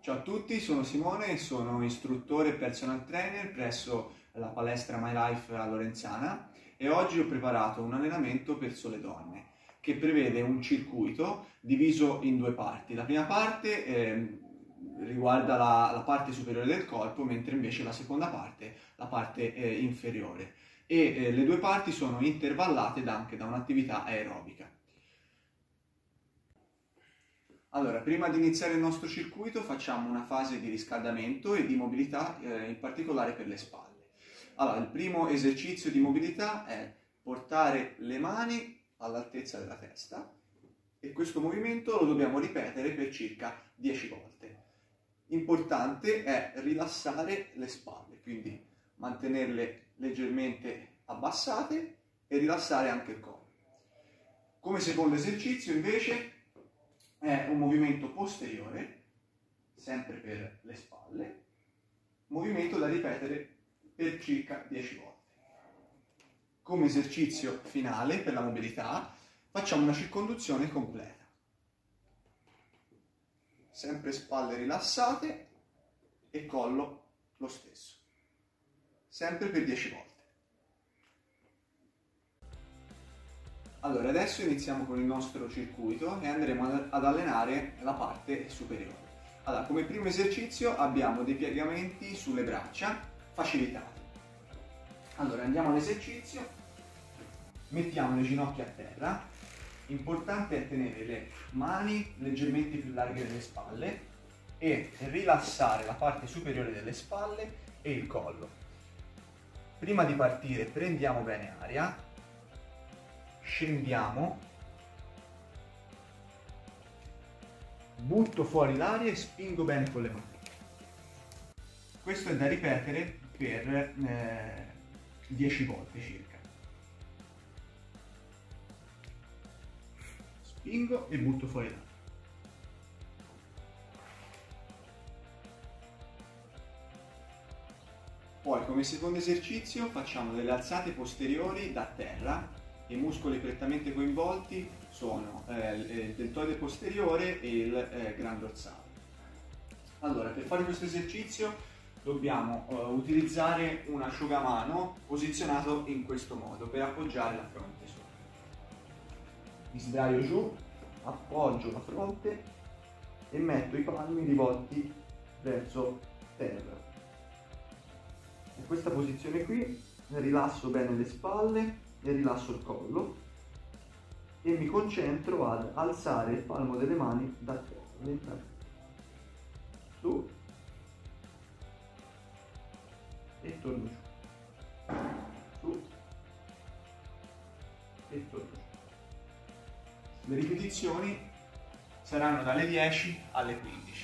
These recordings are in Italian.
Ciao a tutti, sono Simone, sono istruttore e personal trainer presso la palestra My Life a Lorenzana e oggi ho preparato un allenamento per sole donne che prevede un circuito diviso in due parti. La prima parte riguarda la parte superiore del corpo, mentre invece la seconda parte la parte inferiore e le due parti sono intervallate anche da un'attività aerobica. Allora, prima di iniziare il nostro circuito facciamo una fase di riscaldamento e di mobilità, in particolare per le spalle. Allora, il primo esercizio di mobilità è portare le mani all'altezza della testa e questo movimento lo dobbiamo ripetere per circa 10 volte. Importante è rilassare le spalle, quindi mantenerle leggermente abbassate e rilassare anche il collo. Come secondo esercizio invece è un movimento posteriore, sempre per le spalle, movimento da ripetere per circa 10 volte. Come esercizio finale per la mobilità facciamo una circonduzione completa. Sempre spalle rilassate e collo lo stesso. Sempre per 10 volte. Allora, adesso iniziamo con il nostro circuito e andremo ad allenare la parte superiore. Allora, come primo esercizio abbiamo dei piegamenti sulle braccia facilitati. Allora, andiamo all'esercizio, mettiamo le ginocchia a terra. Importante è tenere le mani leggermente più larghe delle spalle e rilassare la parte superiore delle spalle e il collo. Prima di partire prendiamo bene aria. Scendiamo, butto fuori l'aria e spingo bene con le mani. Questo è da ripetere per 10 volte circa. Spingo e butto fuori l'aria. Poi come secondo esercizio facciamo delle alzate posteriori da terra. I muscoli prettamente coinvolti sono il deltoide posteriore e il gran dorsale. Allora, per fare questo esercizio dobbiamo utilizzare un asciugamano posizionato in questo modo per appoggiare la fronte sopra. Mi sdraio giù, appoggio la fronte e metto i palmi rivolti verso terra. In questa posizione qui rilasso bene le spalle e rilasso il collo e mi concentro ad alzare il palmo delle mani da terra, lentamente su e torno giù, su e torno giù. Le ripetizioni saranno dalle 10 alle 15.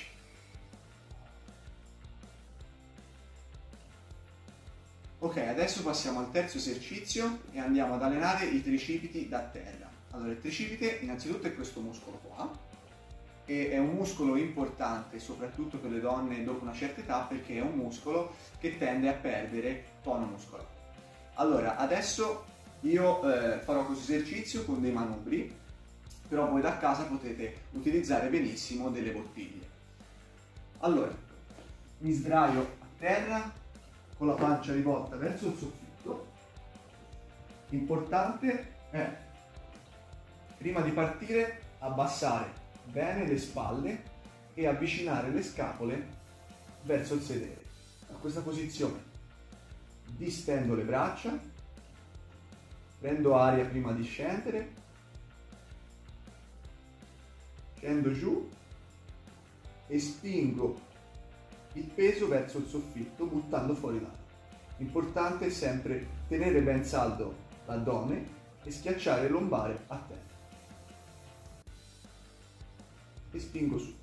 Ok, adesso passiamo al terzo esercizio e andiamo ad allenare i tricipiti da terra. Allora, il tricipite innanzitutto è questo muscolo qua e è un muscolo importante soprattutto per le donne dopo una certa età perché è un muscolo che tende a perdere tono muscolare. Allora, adesso io farò questo esercizio con dei manubri, però voi da casa potete utilizzare benissimo delle bottiglie. Allora, mi sdraio a terra con la pancia rivolta verso il soffitto. Importante è, prima di partire, abbassare bene le spalle e avvicinare le scapole verso il sedere. A questa posizione distendo le braccia, prendo aria prima di scendere, scendo giù e spingo il peso verso il soffitto buttando fuori l'aria. L'importante è sempre tenere ben saldo l'addome e schiacciare il lombare a terra. E spingo su.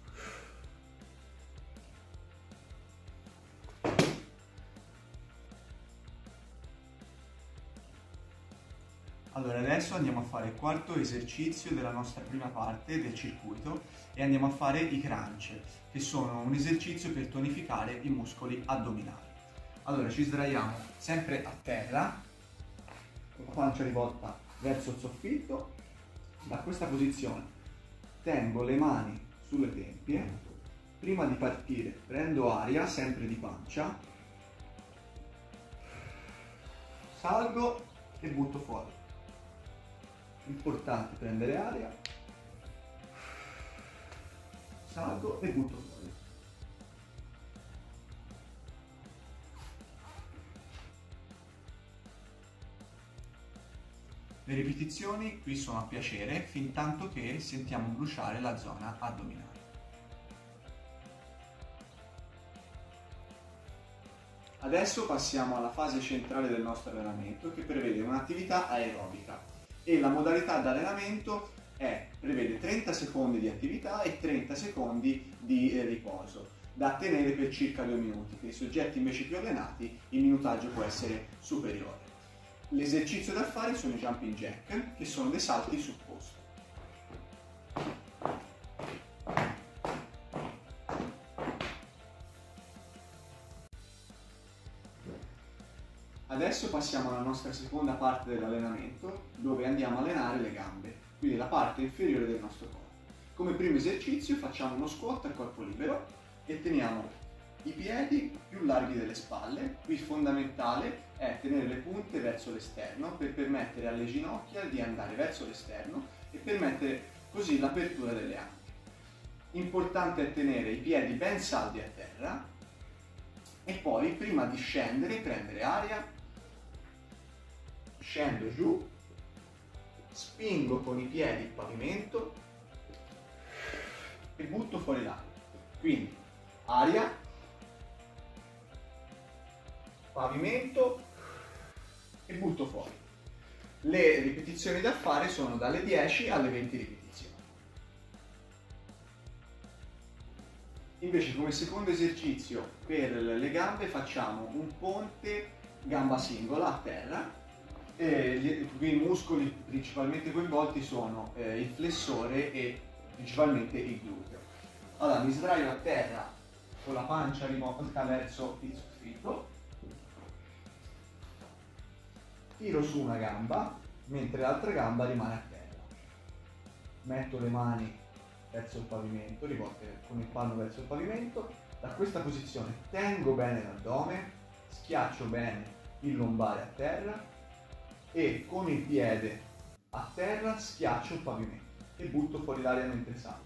Allora, adesso andiamo a fare il quarto esercizio della nostra prima parte del circuito e andiamo a fare i crunch, che sono un esercizio per tonificare i muscoli addominali. Allora, ci sdraiamo sempre a terra, con la pancia rivolta verso il soffitto. Da questa posizione tengo le mani sulle tempie prima di partire prendo aria, sempre di pancia, salgo e butto fuori. Importante prendere aria, salgo e butto fuori. Le ripetizioni qui sono a piacere fin tanto che sentiamo bruciare la zona addominale. Adesso passiamo alla fase centrale del nostro allenamento, che prevede un'attività aerobica, e la modalità di allenamento prevede 30 secondi di attività e 30 secondi di riposo, da tenere per circa 2 minuti. Per i soggetti invece più allenati il minutaggio può essere superiore. L'esercizio da fare sono i jumping jack, che sono dei salti sul posto. Adesso passiamo alla nostra seconda parte dell'allenamento, dove andiamo a allenare le gambe, quindi la parte inferiore del nostro corpo. Come primo esercizio facciamo uno squat a corpo libero e teniamo i piedi più larghi delle spalle. Qui fondamentale è tenere le punte verso l'esterno per permettere alle ginocchia di andare verso l'esterno e permettere così l'apertura delle anche. Importante è tenere i piedi ben saldi a terra e poi prima di scendere prendere aria, scendo giù, spingo con i piedi il pavimento e butto fuori l'aria. Quindi aria, pavimento e butto fuori. Le ripetizioni da fare sono dalle 10 alle 20 ripetizioni. Invece come secondo esercizio per le gambe facciamo un ponte gamba singola a terra. Qui i muscoli principalmente coinvolti sono il flessore e principalmente il gluteo. Allora mi sdraio a terra con la pancia rivolta verso il soffitto, tiro su una gamba mentre l'altra gamba rimane a terra, metto le mani verso il pavimento, rivolte con il palmo verso il pavimento. Da questa posizione tengo bene l'addome, schiaccio bene il lombare a terra e con il piede a terra schiaccio il pavimento e butto fuori l'aria mentre salgo.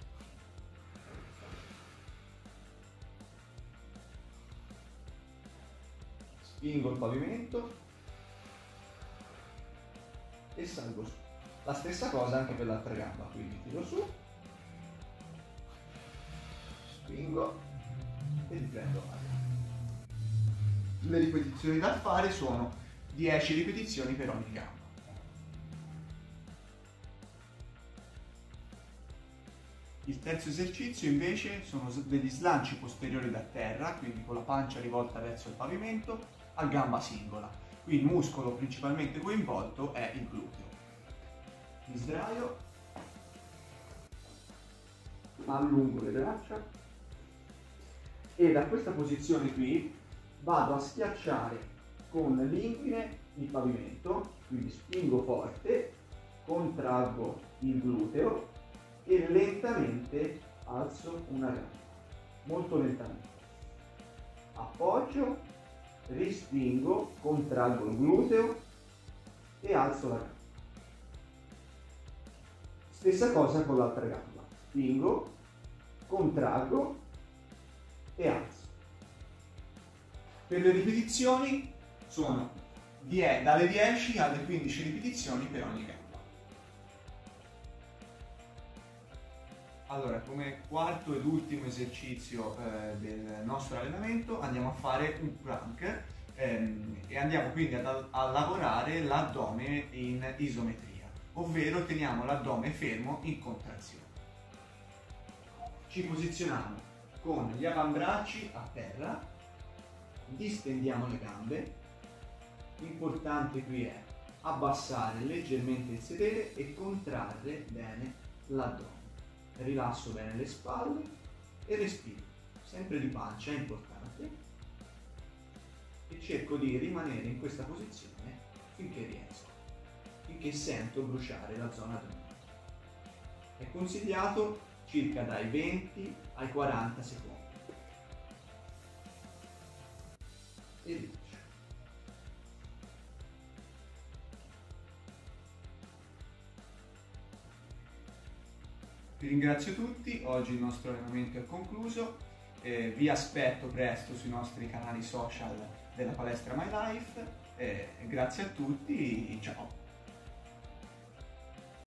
Spingo il pavimento e salgo su. La stessa cosa anche per l'altra gamba, quindi tiro su, spingo e riprendo aria. Le ripetizioni da fare sono 10 ripetizioni per ogni gamba. Il terzo esercizio invece sono degli slanci posteriori da terra, quindi con la pancia rivolta verso il pavimento, a gamba singola. Qui il muscolo principalmente coinvolto è il gluteo. Mi sdraio, allungo le braccia e da questa posizione qui vado a schiacciare con l'inguine il pavimento, quindi spingo forte, contraggo il gluteo e lentamente alzo una gamba, molto lentamente. Appoggio, respingo, contraggo il gluteo e alzo la gamba. Stessa cosa con l'altra gamba, spingo, contraggo e alzo. Per le ripetizioni sono dalle 10 alle 15 ripetizioni per ogni gamba. Allora, come quarto ed ultimo esercizio del nostro allenamento andiamo a fare un plank e andiamo quindi a lavorare l'addome in isometria, ovvero teniamo l'addome fermo in contrazione. Ci posizioniamo con gli avambracci a terra, distendiamo le gambe. L'importante qui è abbassare leggermente il sedere e contrarre bene l'addome. Rilasso bene le spalle e respiro, sempre di pancia, è importante, e cerco di rimanere in questa posizione finché riesco, finché sento bruciare la zona addominale. È consigliato circa dai 20 ai 40 secondi. E rilascio. Vi ringrazio tutti, oggi il nostro allenamento è concluso, vi aspetto presto sui nostri canali social della palestra My Life, grazie a tutti, ciao!